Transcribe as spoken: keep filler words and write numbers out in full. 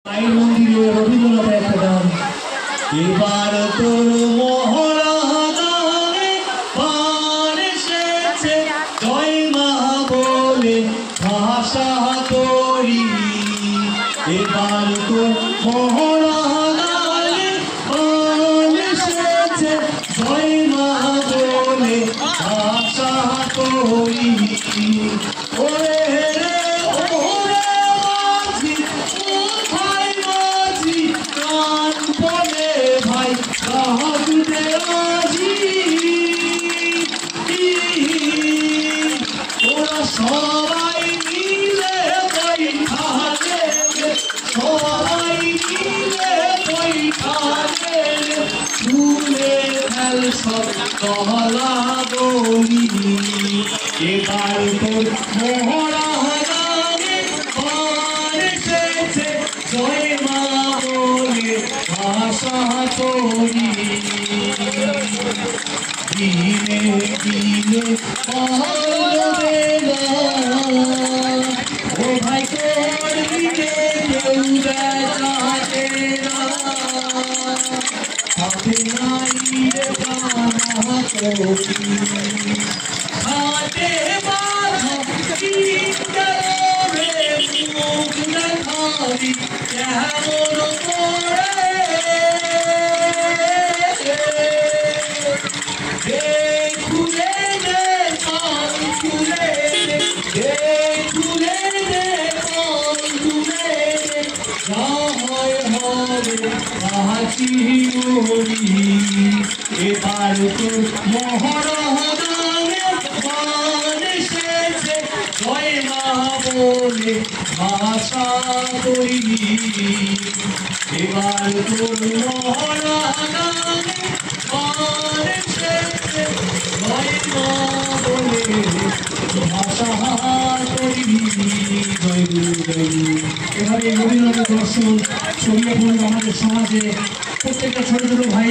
মায়ের মন্দিরে রবীন্দ্রনাথ একটা গান, এবার তোর মহড়া গানে প্রাণ এসেছে, জয় মা বলে ভাষা তরি। এবার তোর মহড়া গানে প্রাণ এসেছে, জয় মা বলে ভাষা তরি। ওরে সবাই মিলে বৈঠা দেবে, সবাই মিলে বৈঠা দেবে, ভুলে ফেল সব গলা দড়ি। এবার তোর মহড়া গানে প্রাণ এসেছে, জয় মা বলে ভাষা তরি। দিনে দিনে ও ভাই তোর দিনে কেউ দেখাতে না, হাতে নাই রে বাঁধা কবি, হাতে বাঁধা রে মুখ দেখাবি কেমন করে। খুলে দে কান খুলে দে, খুলে দে কান খুলে দে, যা হয় হবে হাসি মরি। এবার তোর মহড়া গানে প্রাণ এসেছে, জয় মা বলে ভাষা তরি। এবার তোর মহড়া গানে প্রাণ এসেছে, জয় মা বলে ভাষা তরি। জয় গুরু জয় গুরু। এভাবে রবীন্দ্রনাথের দর্শন ছড়িয়ে পড়ল আমাদের সমাজে। প্রত্যেকটা ছোট ছোট ভাই